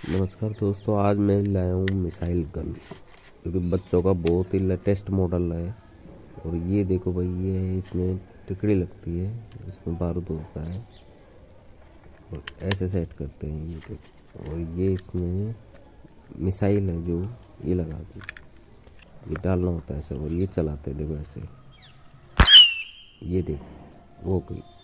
नमस्कार दोस्तों, आज मैं लाया हूँ मिसाइल गन, क्योंकि बच्चों का बहुत ही लेटेस्ट मॉडल है। और ये देखो भाई, ये है, इसमें टिकड़ी लगती है, इसमें बारूद होता है और ऐसे सेट करते हैं। ये देखो, और ये इसमें मिसाइल है जो ये लगा दी, ये डालना होता है ऐसे और ये चलाते हैं। देखो ऐसे, ये देखो हो गई।